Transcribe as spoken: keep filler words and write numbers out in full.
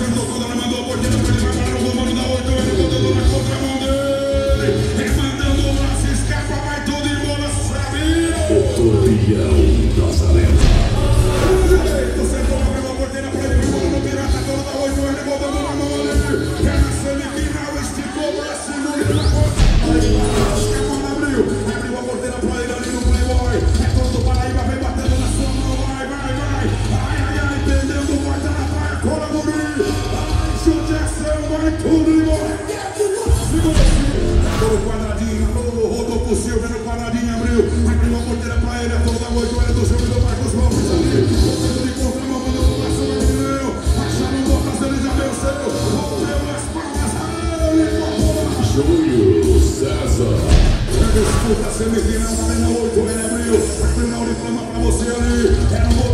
tocou, ela mandou a porteira pra ele, vai parar o comando da oito, ele botando na contramão dele. Remandando o braço, escapa, vai tudo embora, Sabino. O turbilhão das arenas. Direito, sentou, abriu a porteira pra ele, vai botando o pirata, todo da oito, ele botando na mão dele. É na semifinal, esticou pra cima, ele na porta. Escapa, abriu, abriu a porteira pra ele ali no Playboy. É todo do Paraíba, vem batendo na sua mão, vai, vai, vai. Ai, ai, ai, entendendo, corta na praia, cola no brilho. Ai, chute é seu, vai tudo embora. Segura assim, todo quadradinho, rodou por cima, vendo o quadradinho, abriu. Abriu a porteira pra ele, é toda a oito, ele do jogo do Marcos Gomes ali. Botando de contramão, mandou pro braço, vai Mineiro. Achando botas, ele já venceu. Rompeu as palmas, ele cortou. Júlio César. Disputa semifinal, na Arena oito, ele abriu. Abriu na Uniflama pra você ali. Era um